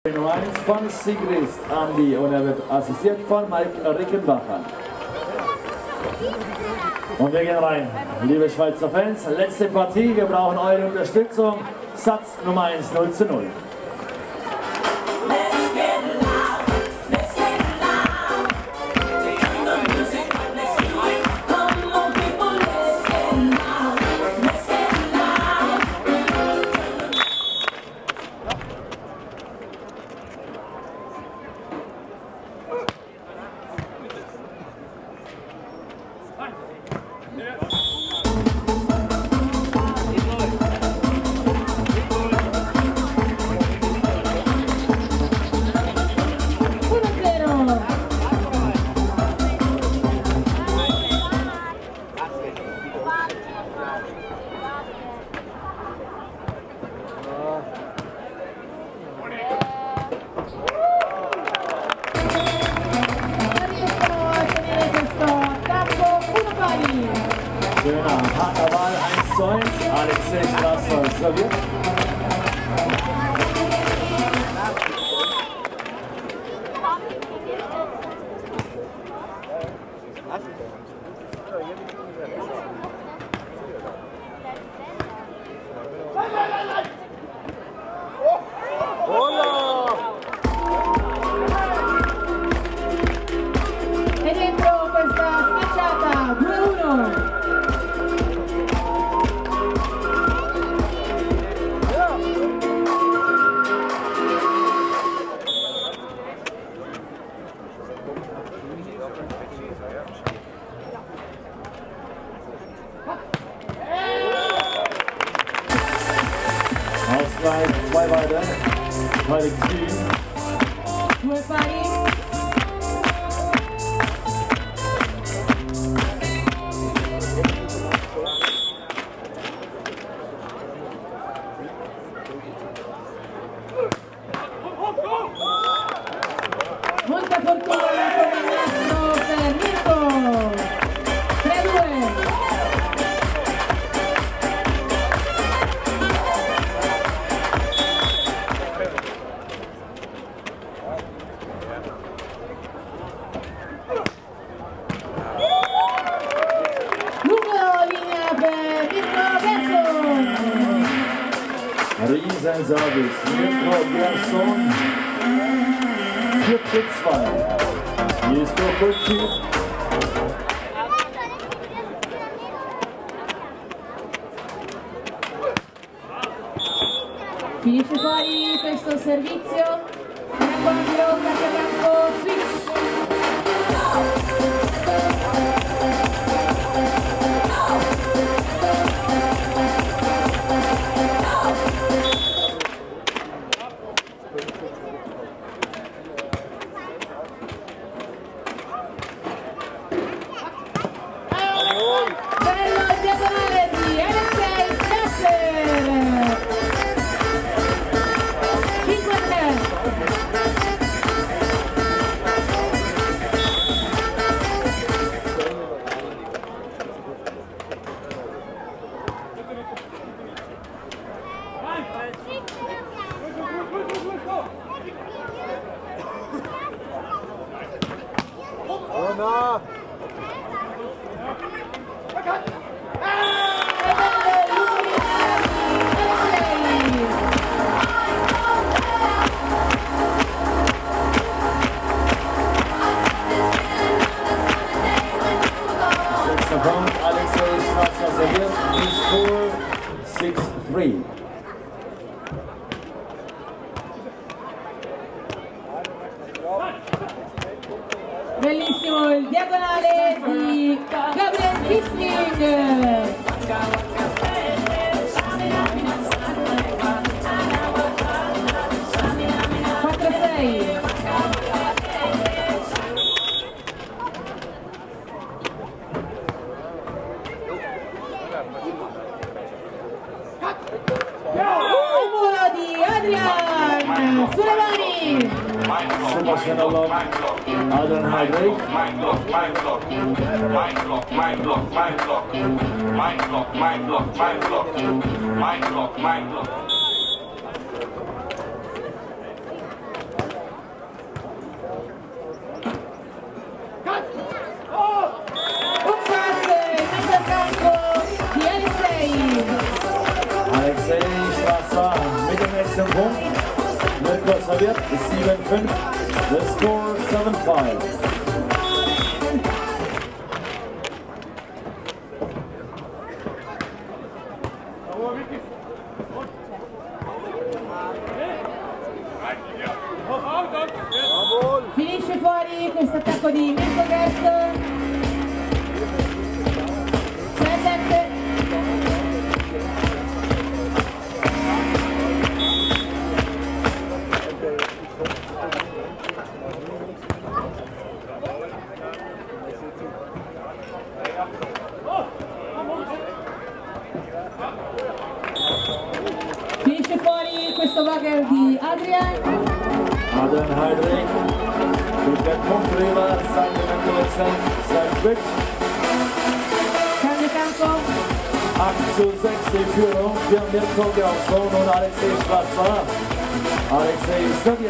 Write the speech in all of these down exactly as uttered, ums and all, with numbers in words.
Nummer eins von Sigrist Andi und er wird assistiert von Mike Rickenbacher. Und wir gehen rein, liebe Schweizer Fans, letzte Partie, wir brauchen eure Unterstützung, Satz Nummer eins, null zu null. Schöner Partnerball, eins zu eins, Alexej Krasser serviert. E dentro questa schiacciata due a uno. Ausgleich, zwei weiter, Heilig Team. Due pari. Molta fortuna con il nastro per Mirko. tre a due. Riesenservice, Mirko Gerson, vier zu zwei. Hier ist der Rückzug. Finisce fuori questo servizio, quando cambiamo switch. Bello il diagonale di Alexej Krasser. cinque a tre. Alexej Krasser serviert, he scored six three. Bellissimo il diagonale di Gabriel Kisling. quattro a sei. Il muro di Adrian Sulejmani. Super schneller Block, Adrian Heidrich. Mind block, mind block, mind block, mind block, mind block, mind block, mind block, mind block, mind block, mind block. Mirko serviert, sieben fünf, the score seven five. Finisce fuori questo attacco di Mirko Gerson. sei sette. Finisce fuori questo Wager di Adrian. Adrian Heidrich mit der Punktleber, sein Wechsel, sein Switch. Cambio campo. acht zu sechs die Führung für Mirko Gerson und Alexei Schwarzer. Alexei serviert.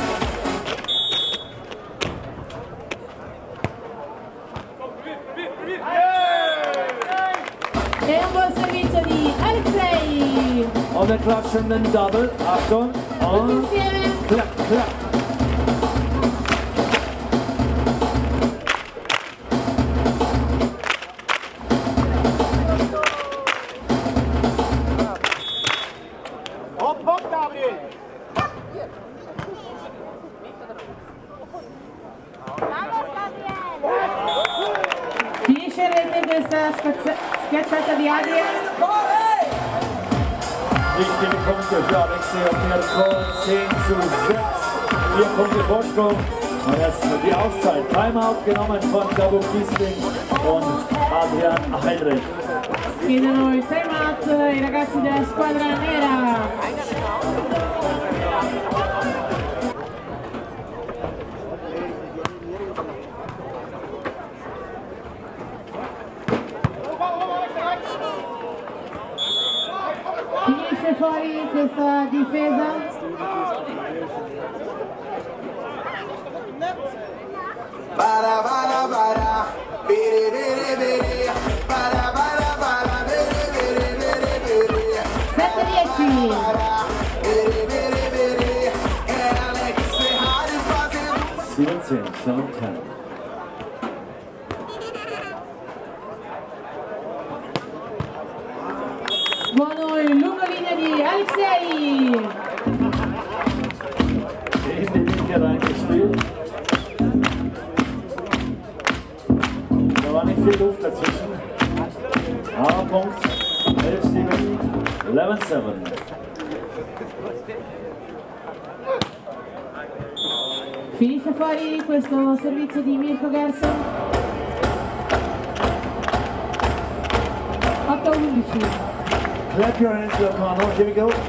E un buon servizio di Alexei. Und wir klatschen den Double. Achtung. Tutti Und insieme. klack, klack. Hopp, hopp, Gabriel! Finisce in rete questa scazza- schiacciata di Adrian. Wichtige Punkte für Alexei und Mirko. zehn zu sechs. Vier Punkte Vorsprung. Und jetzt die Auszeit. Timeout genommen von Gabo Kiesling und Adrian Heidrich. Chiedono il time out i ragazzi della squadra nera. Finisce fuori questa difesa. Bara bara bara, bere bere bere, bara bara bara, bere bere bere bere, sette dieci. bara, bere bere bere, e Alex Hari fazendo. siebzehn zu zehn. Buono il lungo linea di Alexei. In die Linke reingespielt. Da war nicht viel Luft dazwischen. Aber Punkt. elf sieben, elf sieben. Finisce fuori questo servizio di Mirko Gerson. otto undici. Clap your hands, Locarno. Here we go.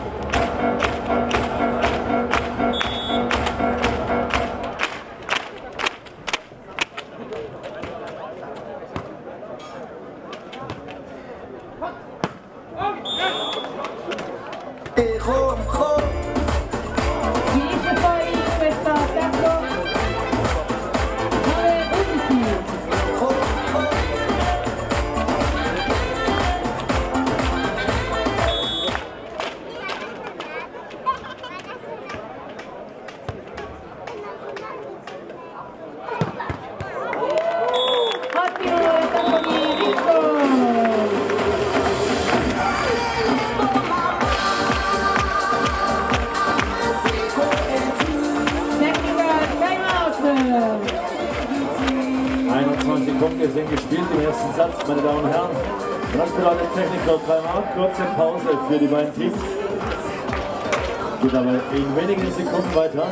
E ho ho, Finisce fuori questo attacco. nove undici. ho ho. Ottimo attacco di Mirko. Tecnica time out. einundzwanzig Punkte sind gespielt im ersten Satz, meine Damen und Herren. Und das bedeutet Technical Timeout, kurze Pause für die beiden Teams. Geht aber in wenigen Sekunden weiter.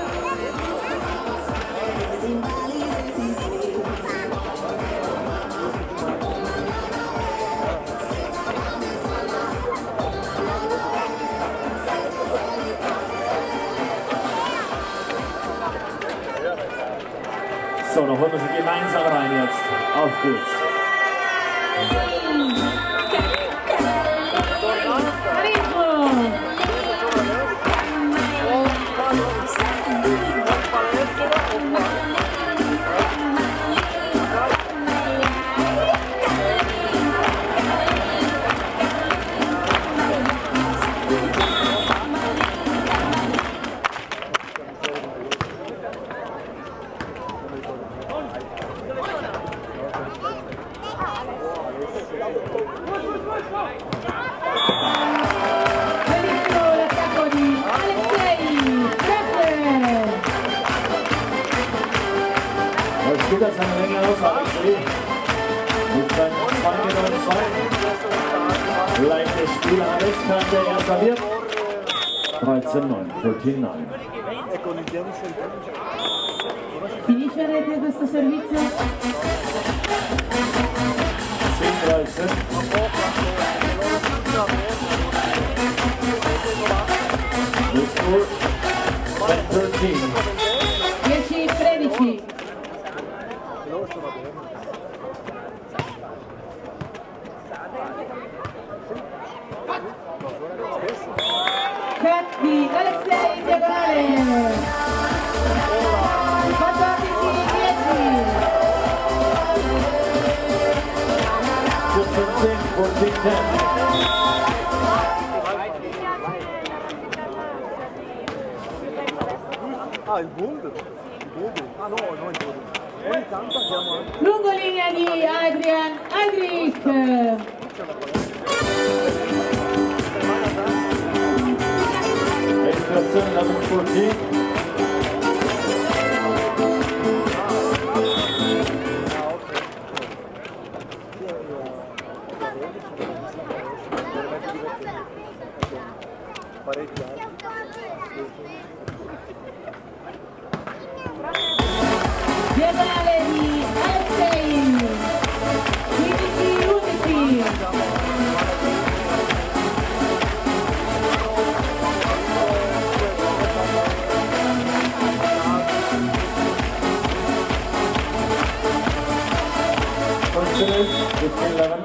So, dann holen wir sie gemeinsam rein jetzt. Auf geht's. Ritmo. aus, Alexei. Mit seinen zwei Seiten. Leichtes Spiel an der Westkante, er serviert. dreizehn neun, vierzehn neun. Finisce a rete questo servizio? zehn dreizehn. The score, ten thirteen. dieci tredici. Cut di Alexei in diagonale. quattordici dieci. fifteen ten, fourteen ten. Ah, il Bund? Il Bund? Ah no, no il Bund. Ogni tanto abbiamo anche... Lungolinea di Adrian Heydrich. Estrazione da quattordici. Diagonale di Alexei. quindici undici. fifteen eleven.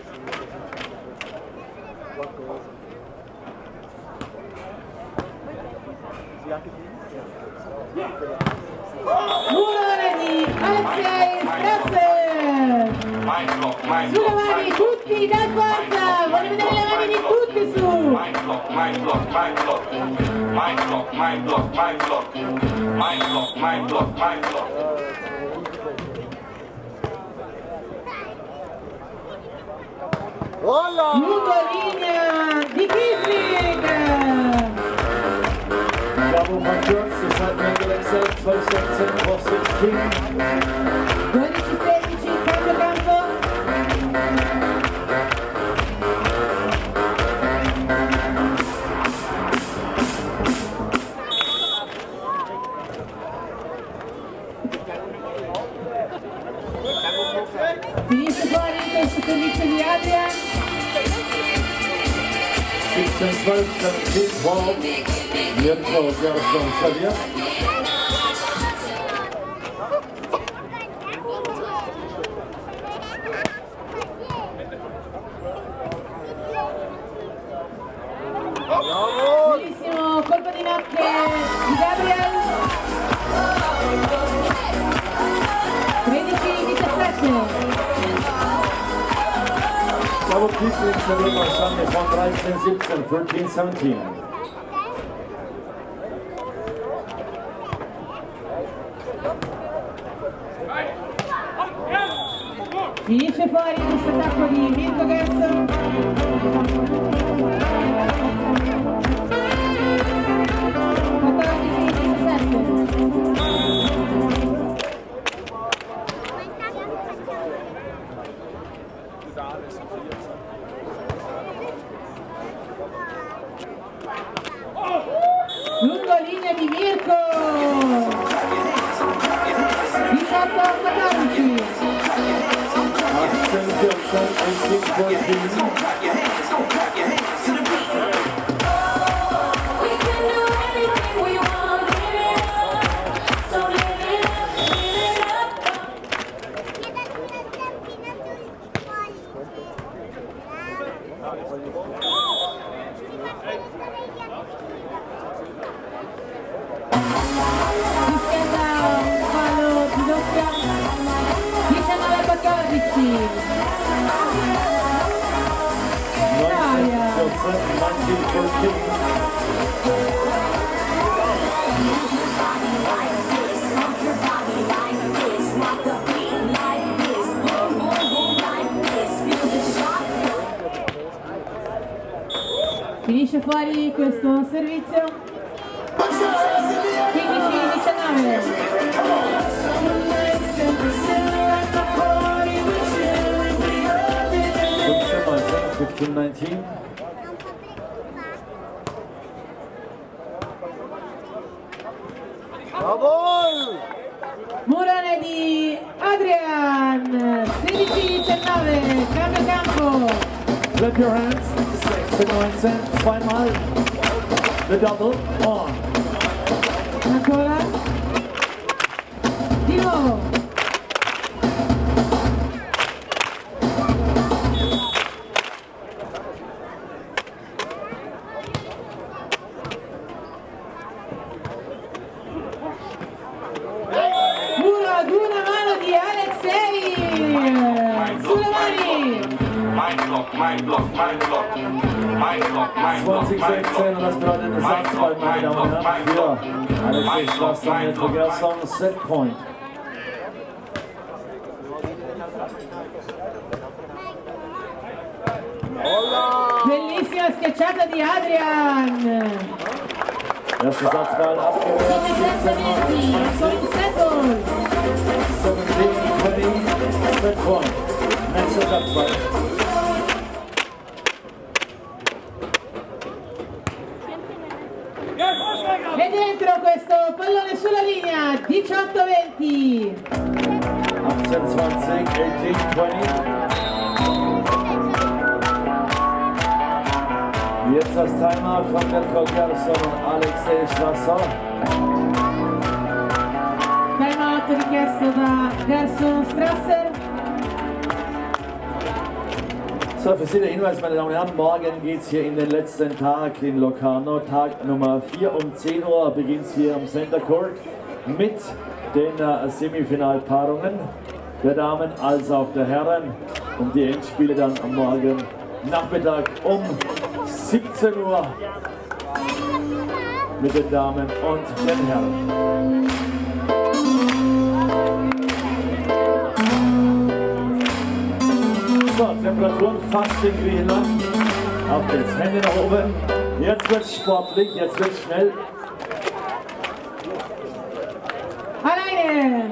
Murone di Alexei Strasser. Sulle mani tutti, dai forza, voglio vedere le mani di tutti su. Mind block, mind block, mind block, mind block, mind block, mind block, mind block, mind block, mind block. Lungolinea di Kisling. Double by Kurtz, the side angle Alexei, twelve sixteen, twelve sixteen. dodici sedici, cambio campo. Finisce fuori questo servizio di Adrian. sixteen twelve, seventeen twelve. Mirko Gerson serviert. Bellissimo colpo di nocche di Gabriel. tredici diciassette. Double Kisling serviert wahrscheinlich von dreizehn siebzehn, thirteen seventeen. Finisce fuori questo attacco di Mirko Gerson. quattordici diciassette. Lungolinea di Mirko. diciotto quattordici. achtzehn vierzehn, eighteen fourteen. Fischietta un fallo di doppia. diciannove quattordici. nineteen fourteen. Finisce fuori questo servizio. quindici diciannove. to nineteen. Jawohl! Murone di Adrian, sedici diciannove, cambio campo. Clap your hands, sechzehn neunzehn, zweimal. The double on. Ancora. Di nuovo. Muro ad una mano di Alexei. Sulle mani. Mein Block, mein Block, mein Block. Mein Block, mein Block, zwanzig mein sechzehn und das bedeutet eine Satzball, meine Damen und Herren, für Alexei Strasser mit Gerson, Set Point. Bellissima schiacciata di Adrian. Erster Satzball abgewehrt. siebzehn venti, solid settle. siebzehn zwanzig, Set Point. Nächster Satzball. E dentro questo pallone sulla linea, diciotto venti. achtzehn zwanzig, achtzehn zwanzig. Jetzt das Timeout von Mirko Gerson und Alexei Strasser. Timeout richiesto da Gerson Strasser. So, für Sie der Hinweis, meine Damen und Herren, morgen geht es hier in den letzten Tag in Locarno. Tag Nummer vier um zehn Uhr beginnt es hier am Center Court mit den äh, Semifinalpaarungen der Damen als auch der Herren. Und die Endspiele dann am Morgen Nachmittag um siebzehn Uhr mit den Damen und den Herren. So, Temperaturen fast in Griechenland. Auf geht's, Hände nach oben. Jetzt wird's sportlich, jetzt wird's schnell. Alleine.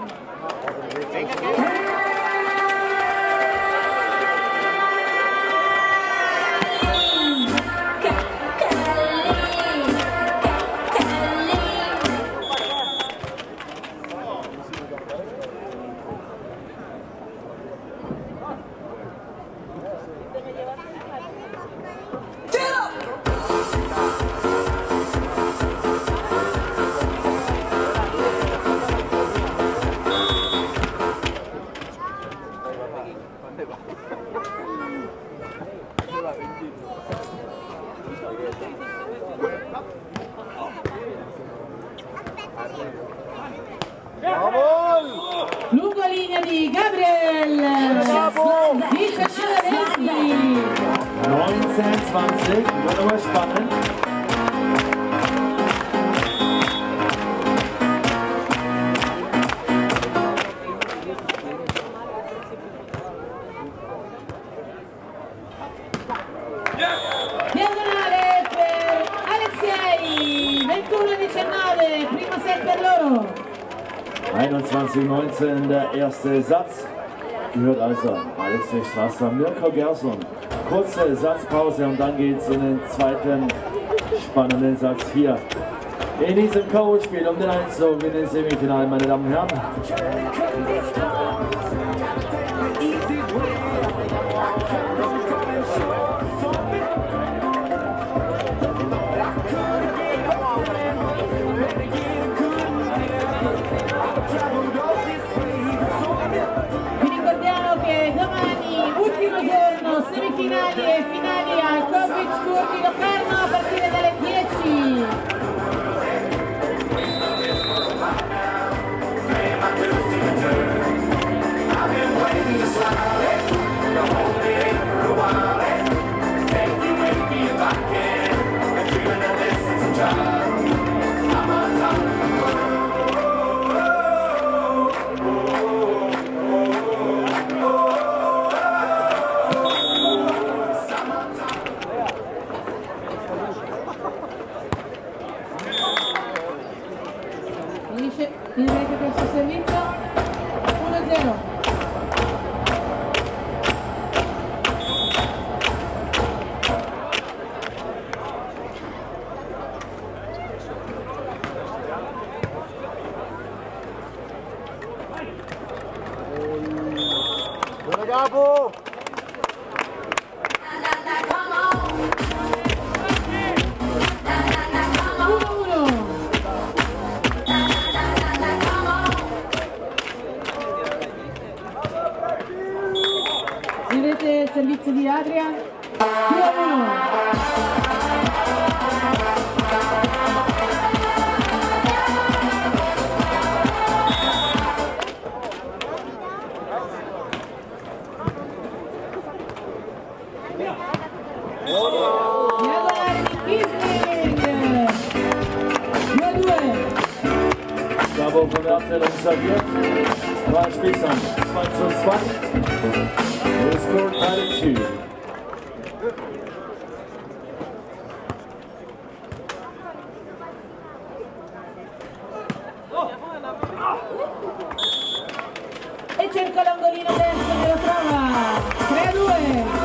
Lungo linea di Gabriel. diciannove venti. neunzehn zwanzig, wird aber spannend. Diagonale per Alexei. ventuno diciannove, primo set per loro. einundzwanzig neunzehn der erste Satz. Gehört also Alexei Strasser, Mirko Gerson. Kurze Satzpause und dann geht es in den zweiten spannenden Satz hier. In diesem K O-Spiel um den Einzug in den Semifinalen, meine Damen und Herren. Vi ricordiamo che domani, ultimo giorno, semifinali e finali al Corbridge Tour di Locarno a partire dalle dieci. Finisce in rete questo servizio uno a zero. Gabo! Vedete il servizio di Adrian? due a uno. Gabo von der Abteilung serviert. War Spielstand zwei zu zwei. Er scored by the two. E cerca l'angolino destro che lo trova. tre a due.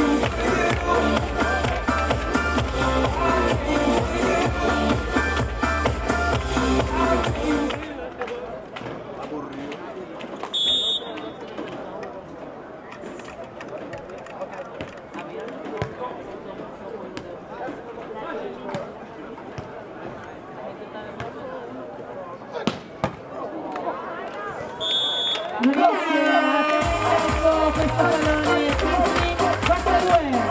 Non riesce a tenere questo pallone, quattro a due.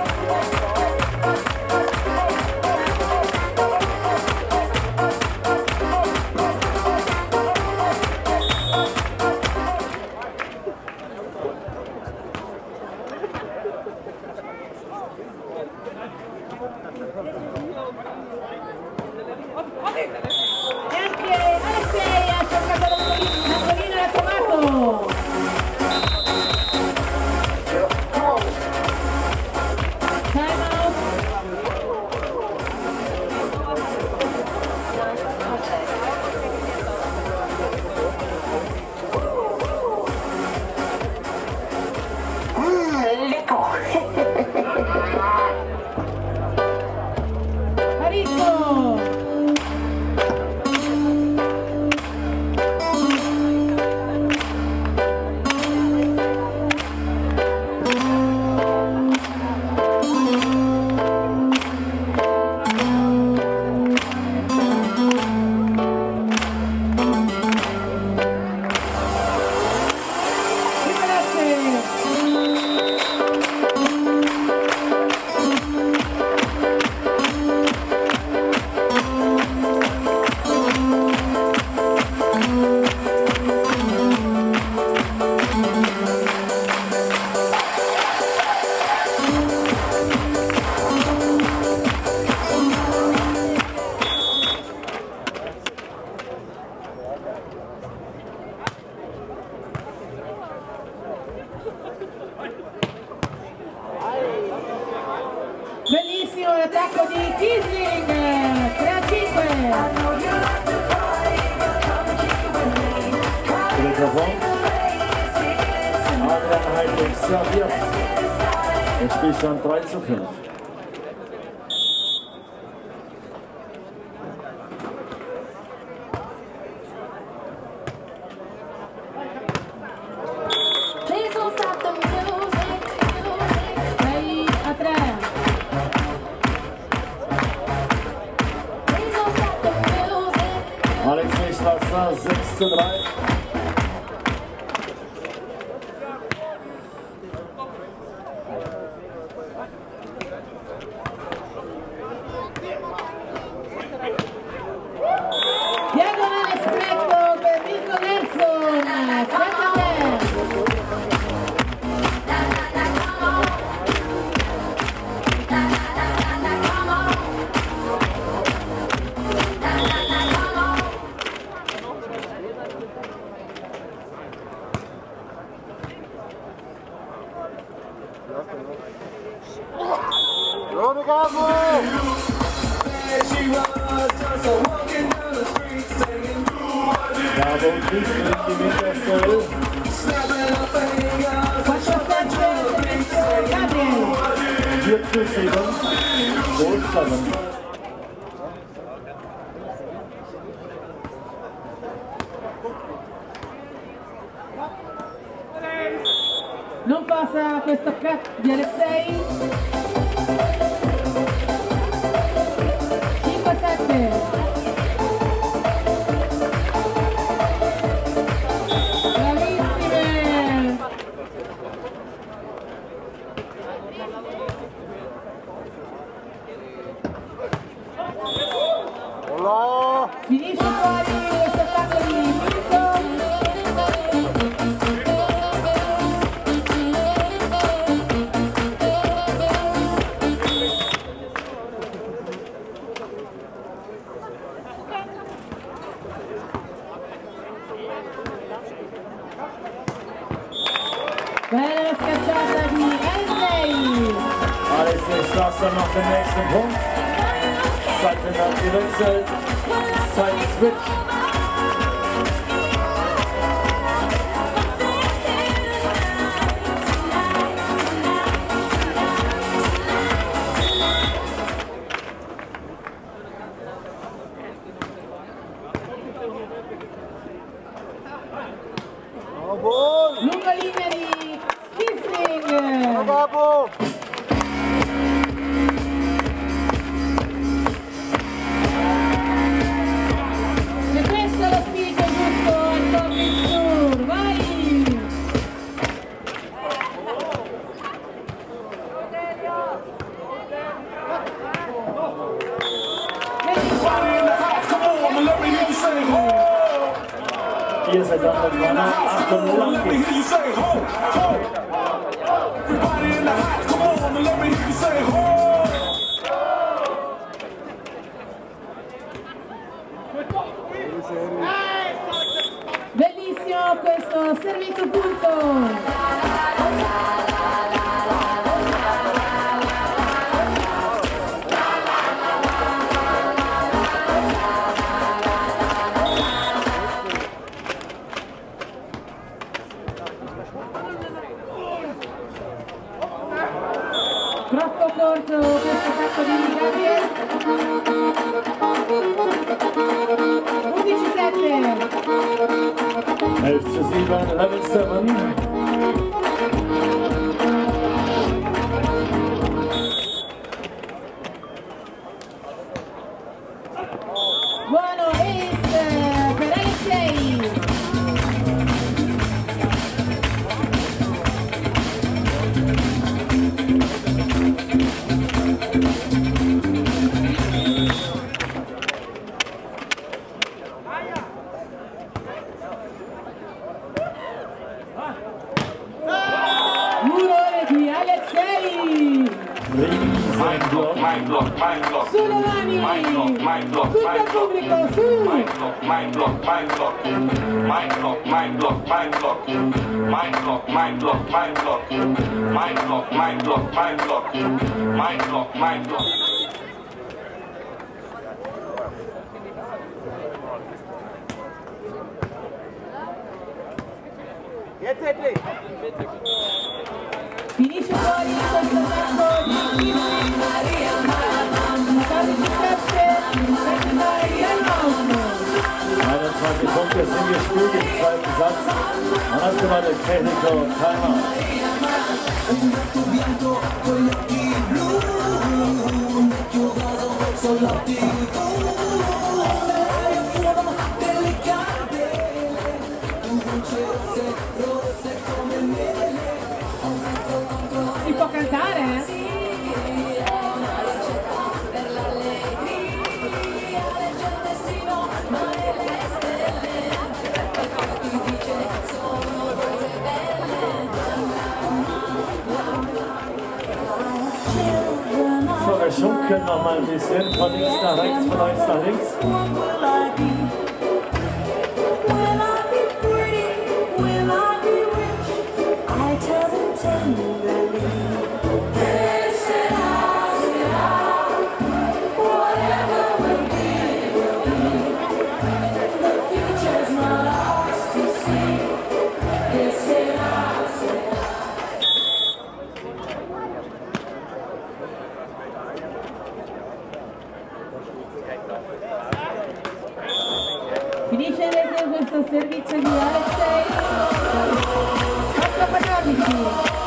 E anche Alessei ha cercato l'angolino e l'ha trovato. Time out. Marito. Bellissimo l'attacco di Kisling, tre a cinque. Dritter Punkt. Adrian Heidrich serviert. Der Spielstand drei zu fünf. sei a tre. Alexei Strasser sechs zu drei. Diagonale stretto per Nico Nelson, sette a tre. Bravo Gabo! Gabo Kisling gewinnt das Duell. quattro a sette per Gabriel. vier zu sieben. Goal seven. Non passa questo cut di Alexei. cinque sette. Finisce fuori questo attacco di Mirko. Bella la scacciata di Alexei. Alexei Strasser macht den nächsten Punkt. Seiten dann gewechselt. Seiten-Switch. Lunga linea di Kisling. Bravo! E questo è lo spirito giusto al Comic Tour, vai! Ihr seid dann mit meiner Achtung lang. Bellissimo questo servizio punto. Troppo corto questo attacco di Gabriel. undici sette. elf zu sieben, Level sieben. Buono ace per Alexei. Murone di Alexei. Mind block, mind block, mind block. Sulle mani. Mind block, mind block, Tutto il mind block. pubblico su. Mind block, mind block, mind block. Mind block, mind block, mind block. Mind block, mind block, mind block. Mind block, mind block, mind block. Mind block, mind block. Jetzt endlich! Finisce fuori questo attacco di Kisling. quattordici sette. Secondario di Almond. einundzwanzig Punkte sind gespielt im zweiten Satz. Man hat gemacht den Techniker Timeout. Si può cantare? Eh? So, wir schunkeln noch mal ein bisschen von links nach rechts, von rechts nach links. Finisce invece questo servizio di Alexei. quattro quattordici.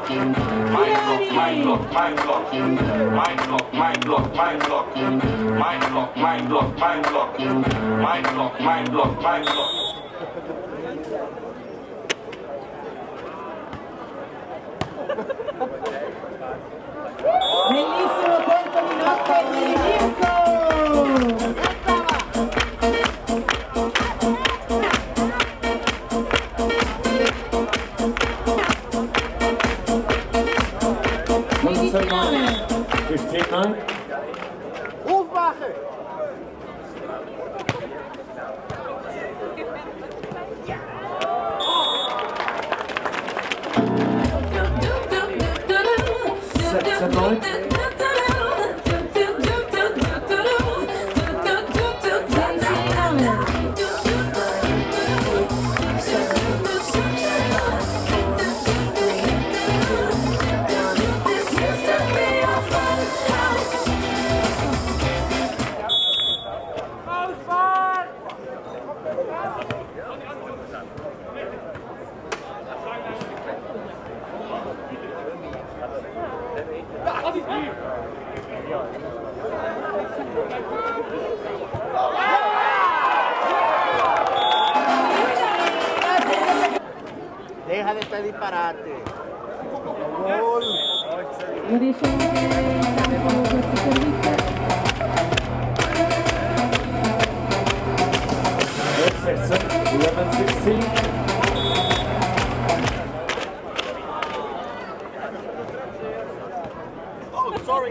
Mind block, mind block, mind block, mind block, mind block, mind block, mind block, mind block, mind block, mind block, mind block. Bellissimo colpo di notte di Mirko! fifteen nine. Aufwachen! six nine. Deja de estar disparate. Non riesce neanche a dare questo servizio. eleven sixteen. Oh, sorry.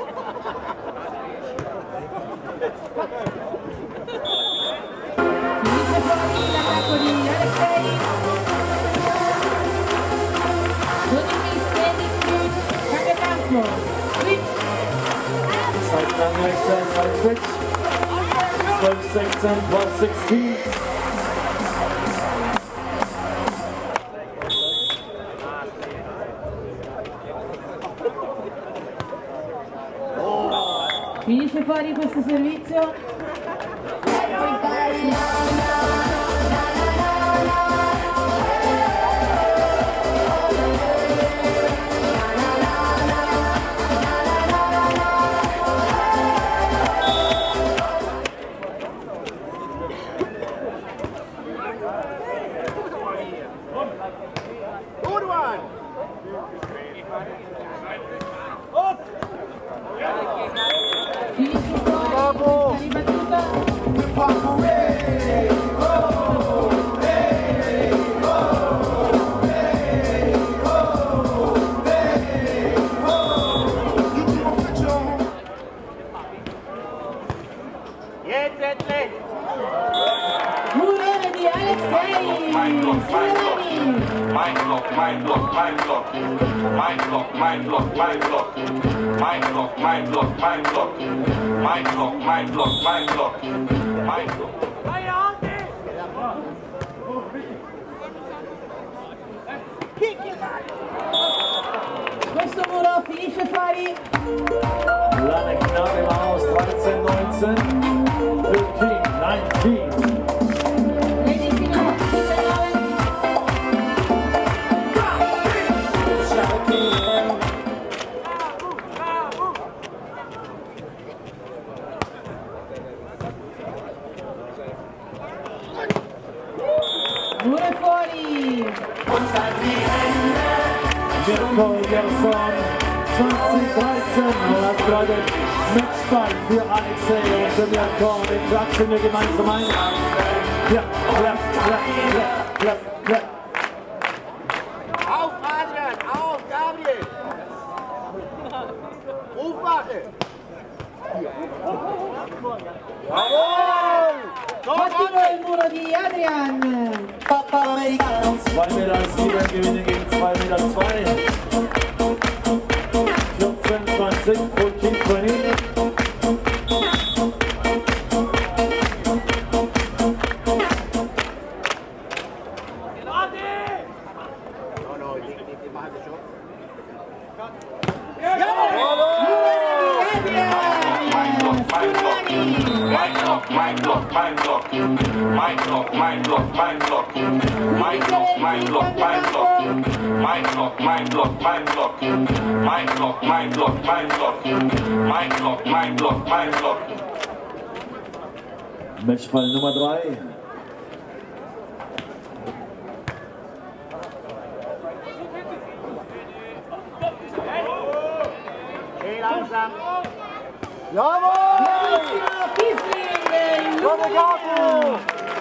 Finisce fuori l'attacco di Alexei. dodici sedici, cambia campo. Switch. Side down Alexei, side switch. twelve sixteen plus sixteen. Finisce fuori questo servizio. Good one. Finisce fuori, ribattuta. Murone di Alexei. Mind block, mind block, Fiorani. mind block, mind block, mind block, mind block, mind block, mind block, mind block, mind block, mind block, mind block, mind block, mind block, mind block. Questo muro finisce fuori. Lange knapp im Aus, dreizehn neunzehn. fifteen nineteen. tredici diciannove. Muro è fuori. Mirko Gerson, zwanzig dreizehn. Und das bedeutet Matchball für Alexei und für Mirko. Und den klatschen wir gemeinsam ein. Klapp, klapp, klapp, klapp, klapp, klapp. Auf, Adrian! Auf, Gabriel! Aufwachen! Jawohl! Ottimo il muro di Adrian. zwei Meter sieben Gewinne gegen zwei Meter zwei. vierzehn zwanzig, fourteen twenty. No, no, die, die, die machen das schon. Mind block, mind block, mind block. Mein Block, mein Block, mein Block. Mein Block, mein Block, mein Block. Mein Block, mein Block, mein Block. Mein Block, mein Block, mein Block. Mein Block, mein Block, mein Block. Mein Block, mein Block, mein Block. Matchball Nummer drei. Jawohl! Kiesling, Bravo, bravo!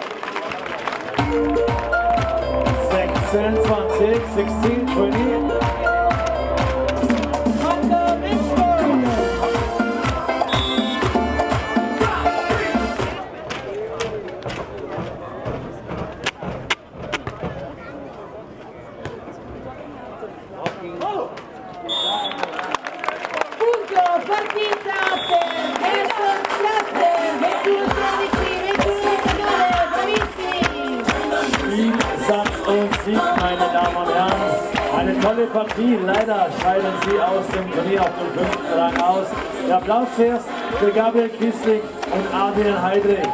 sechzehn, zwanzig, sechzehn, zwanzig. Quando Matchball. Punto partita per Gerson Strasser, ventuno tredici, ventuno diciannove, bravissimi! Satz und Sieg, meine Damen und Herren. Eine tolle Partie. Leider scheiden sie aus dem Turnier auf dem fünften Rang aus. Der Applaus zuerst für Gabriel Kiesling und Adrian Heidrich.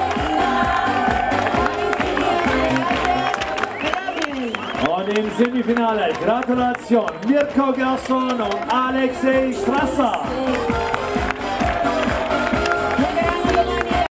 Und im Semifinale Gratulation Mirko Gerson und Alexei Strasser.